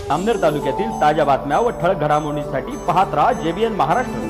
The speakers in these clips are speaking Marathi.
अमनेर तालुक्यातील ताज्या बातम्या व ठळक घडामोडींसाठी पाहत राहा JBN महाराष्ट्र।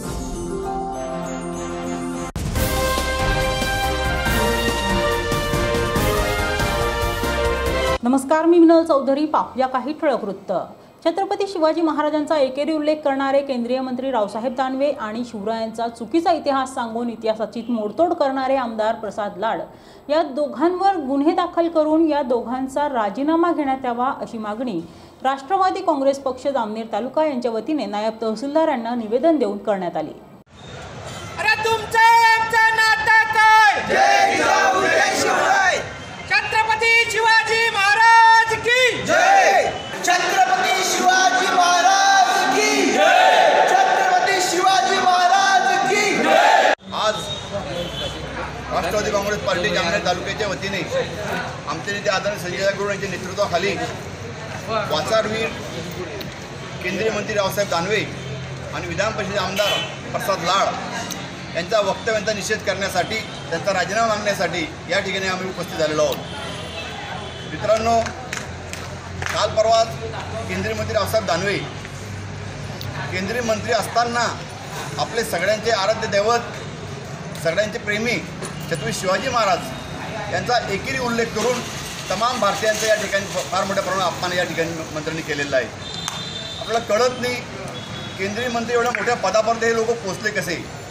नमस्कार, मी मिनल चौधरी। पाहूया काही ठळक वृत्त। छत्रपती शिवाजी महाराजांचा एकेरी उल्लेख करणारे केंद्रीय मंत्री रावसाहेब दानवे आणि शिवरायांचा चुकीचा इतिहास सांगून इतिहासाची मोडतोड करणारे आमदार प्रसाद लाड या दोघांवर गुन्हे दाखल करून या दोघांचा राजीनामा घेण्यात यावा अशी मागणी राष्ट्रवादी काँग्रेस पक्ष जामनेर तालुका यांच्या वतीने नायब तहसीलदार यांना निवेदन देऊन करण्यात आले। अरे तुमचं आमचं नातं काय? जय जिजाऊ जय शिवराय। छत्रपती शिवाजी महाराज की जय। छत्रपती शिवाजी महाराज की जय। छत्रपती शिवाजी महाराज की जय। आज राष्ट्रवादी काँग्रेस पार्टी जामनेर तालुक्याच्या वतीने आमचे नेते आदरणीय संजय गुरु यांच्या नेतृत्वाखाली वाचारवीर केंद्रीय मंत्री रावसाहेब दानवे आणि विधान परिषदेचे आमदार प्रसाद लाड यांच्या वक्तव्यांचा निषेध करण्यासाठी, त्यांचा राजीनामा मागण्यासाठी या ठिकाणी आम्ही उपस्थित झालेलो आहोत। मित्रांनो, काल परवा केंद्रीय मंत्री रावसाहेब दानवे केंद्रीय मंत्री असताना आपले सगळ्यांचे आराध्य दैवत, सगळ्यांचे प्रेमी छत्रपती शिवाजी महाराज यांचा एकेरी उल्लेख करून तमाम भारतीयांचा या ठिकाणी फार मोठ्या प्रमाणात अपमान या ठिकाणी मंत्र्यांनी केलेला आहे। आपल्याला कळत नाही केंद्रीय मंत्री एवढ्या मोठ्या पदापर्यंत हे लोक पोचले कसे।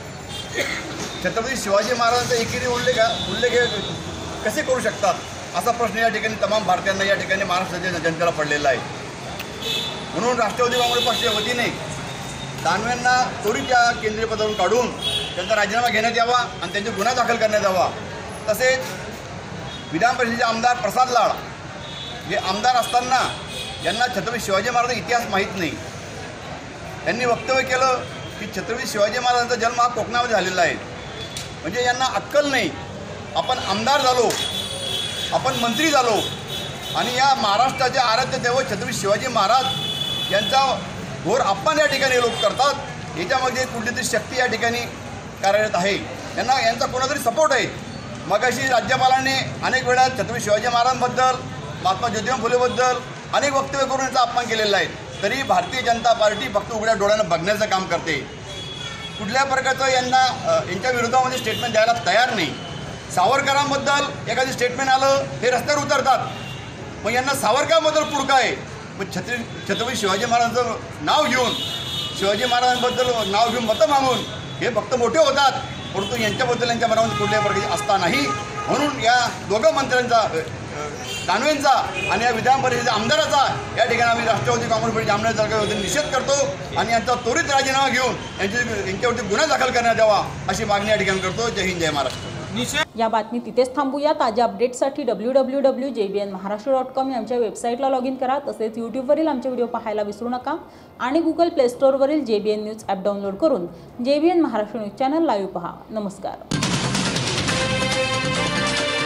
छत्रपती शिवाजी महाराजांचा एकेरी उल्लेख कसे करू शकतात असा प्रश्न या ठिकाणी तमाम भारतीयांना या ठिकाणी महाराष्ट्राच्या जनतेला पडलेला आहे। म्हणून राष्ट्रवादी काँग्रेस पक्षाच्या वतीने दानवेंना त्वरित या केंद्रीय पदावरून काढून त्यांचा राजीनामा घेण्यात यावा आणि त्यांचे गुन्हा दाखल करण्यात यावा। तसेच विधान परिषदेचे आमदार प्रसाद लाड हे आमदार असताना यांना छत्रपती शिवाजी महाराजांचा इतिहास माहीत नाही। त्यांनी वक्तव्य केलं की छत्रपती शिवाजी महाराजांचा जन्म हा कोकणामध्ये झालेला आहे, म्हणजे यांना अक्कल नाही। आपण आमदार झालो, आपण मंत्री झालो आणि या महाराष्ट्राचे आराध्य दैवत छत्रपती शिवाजी महाराज यांचा घोर अपमान या ठिकाणी लोक करतात। याच्यामध्ये कुठली तरी शक्ती या ठिकाणी कार्यरत आहे, यांचा कोणातरी सपोर्ट आहे। मगाशी राज्यपालांनी अनेक वेळा छत्रपती शिवाजी महाराजांबद्दल, महात्मा ज्योतिबा फुलेबद्दल अनेक वक्तव्य करून यांचा अपमान केलेला आहे। तरी भारतीय जनता पार्टी फक्त उघड्या डोळ्यानं बघण्याचं काम करते। कुठल्या प्रकारचं यांच्या विरोधामध्ये स्टेटमेंट द्यायला तयार नाही। सावरकरांबद्दल एखादी स्टेटमेंट आलं हे रस्त्यावर उतरतात, मग यांना सावरकरांबद्दल पुरका आहे। मग छत्रपती शिवाजी महाराजांचं नाव घेऊन, शिवाजी महाराजांबद्दल नाव घेऊन मतं मागून हे फक्त मोठे होतात, परंतु यांच्याबद्दल यांच्या मनामध्ये कुठल्याही प्रकारची आस्था नाही। म्हणून या दोघं मंत्र्यांचा, दानवेंचा आणि या विधान परिषदेच्या आमदाराचा या ठिकाणी आम्ही राष्ट्रवादी काँग्रेस पार्टी जामनेर तालुक्यावरती निषेध करतो आणि यांचा त्वरित राजीनामा घेऊन यांच्यावरती गुन्हा दाखल करण्यात यावा अशी मागणी या ठिकाणी करतो। जय हिंद, जय महाराष्ट्र। या बातमी तिथेच थांबूया। ताज्या अपडेट्ससाठी www.jbnmaharashtra.com यांच्या वेबसाईटला लॉग इन करा। तसेच यूट्यूबवरील आमचे व्हिडिओ पाहायला विसरू नका आणि गुगल प्ले स्टोअरवरील JBN न्यूज ॲप डाउनलोड करून JBN Maharashtra news channel live पहा। नमस्कार।